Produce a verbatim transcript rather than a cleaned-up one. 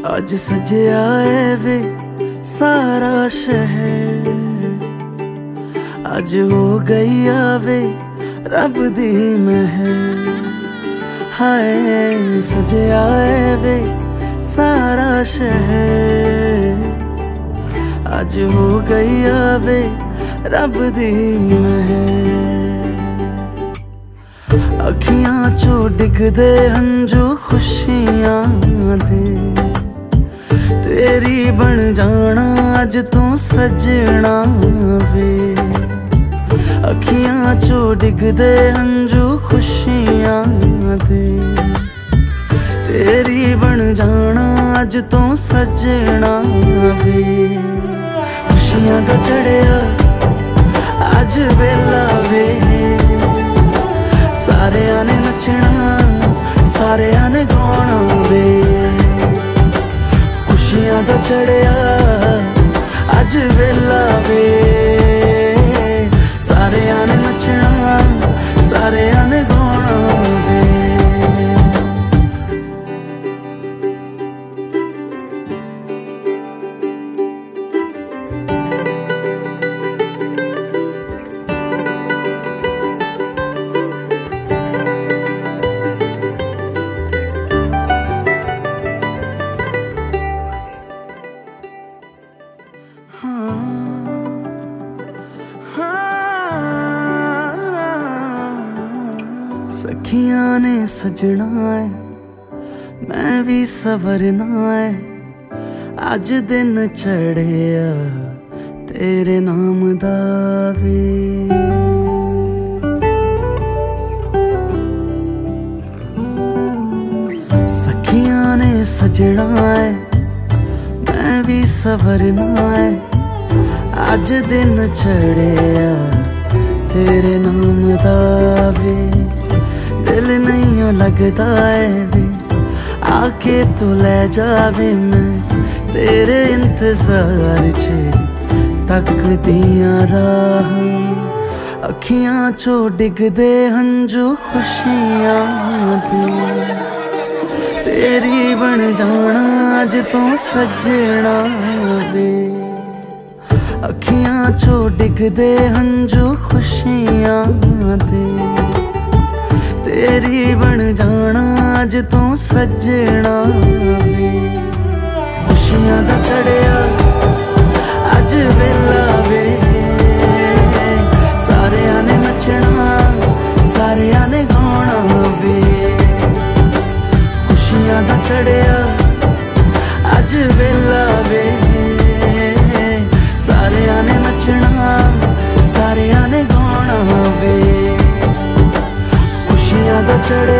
आज सजया है वे सारा शहर, आज हो गई आवे रब दी महर। हाय सजया है वे सारा शहर, आज हो गई आवे रब दी महर। अखियां चो डिगदे हंजू खुशियां दे, तेरी बन जाना अज तू सजना वे। अखियां चो डिगदे हंजू खुशियां दे, तेरी बन जाना अज तू सजना वे। खुशियां दा चढ़िया अज वेला वे, सारेयां ने नचना सारेयां ने गाना वे। खुशियां दा चढ़िया अज वेला वे, सारेयां ने नचना सारेयां ने गाना वे। सखियां ने सजना है मैं भी सवरना है, अज दिन चढ़िया तेरे नाम दा वे। सखियां ने सजना है मैं भी सवरना है, अज दिन चढ़िया तेरे नाम दा वे। दिल नहीं लगता है वे आके तू ले जावे, मैं तेरे इंतजार च तकदियां राह। अखियां चो डिगदे हंजू खुशियां दे, तेरी बन जाना अज तू सजना वे। अखियां चो डिगदे हंजू खुशियां दे, तेरी बन जाना अज तू सजना वे। खुशियां दा चढ़िया अज वेला वे, सारेयां ने नचना सारेयां ने गाना वे। खुशियां दा चढ़िया अज वेला वे, सारेयां ने नचना सारेयां ने गाना वे। खुशियां दा चढ़िया